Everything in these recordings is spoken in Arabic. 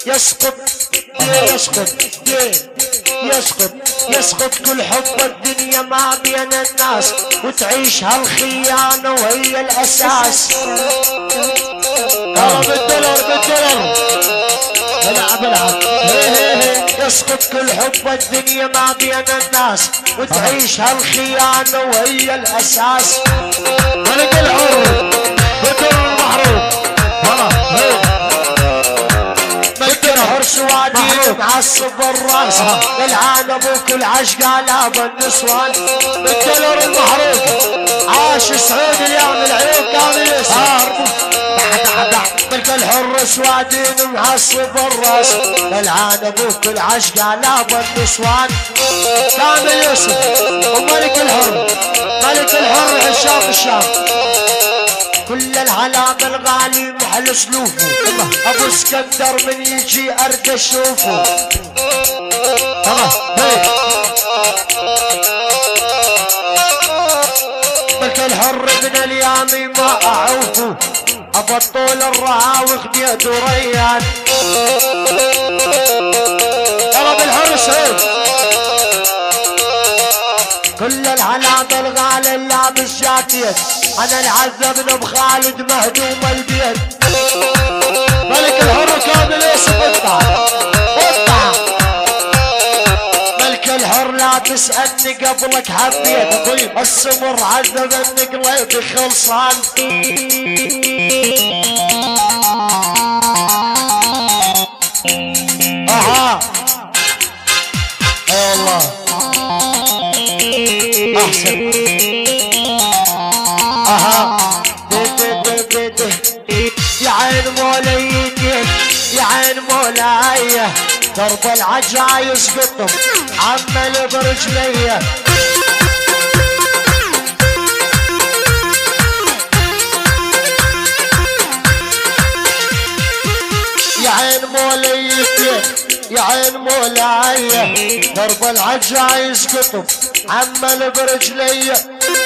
يسقط يسقط يسقط يسقط كل حب الدنيا ما بين الناس، وتعيش هالخيانة وهي الأساس. ترى بالدولار بالدولار العب العب. يسقط كل حب الدنيا ما بين الناس، وتعيش هالخيانة وهي الأساس. ملك الحر بالدولار المحروق. سوادين معصب الراس، العان ابوك العشق لاب النسوان. بالدولار المحروق عاش سعود اليوم العيوب كامل يسار. ملك الحر سوادين معصب الراس، العان ابوك العشق لاب النسوان. كامل يوسف وملك الحر، ملك الحر عشاق الشام. كل العلام الغالي محل سلوفه، ابو اسكندر من يجي ارد اشوفه. ملك الحر ابن اليامي ما اعوفه، ابو الطول الرهاوي بيده ريان. طلب الحر سعود. كل العلام الغالي لابس جاكيت، انا العذبنا بخالد مهدوم البيت. ملك الحر كامل يوسف اطلع اطلع. ملك الحر لا تسألني قبلك حبيت، السمر عذب انك قلبي خلصان. اها اي والله احسن. اها يا عين مولايتي يا عين مولاي، درب العجايز قطب عمل برجليه. يا عين مولايتي يا عين مولاي، درب العجايز قطب عمل برجليه.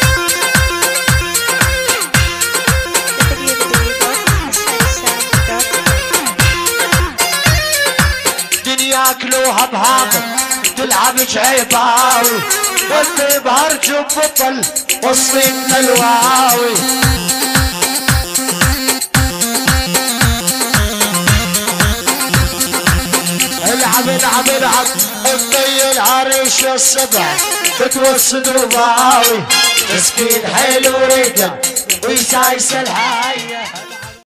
ياكلوها بهاقل تلعب جعيباوي، واللي بهرجب بطل والصين الواوي. العب العب العب امي العريش السبع بتوسد رضاوي. مسكين حيل وريقه ويسايس الهاي.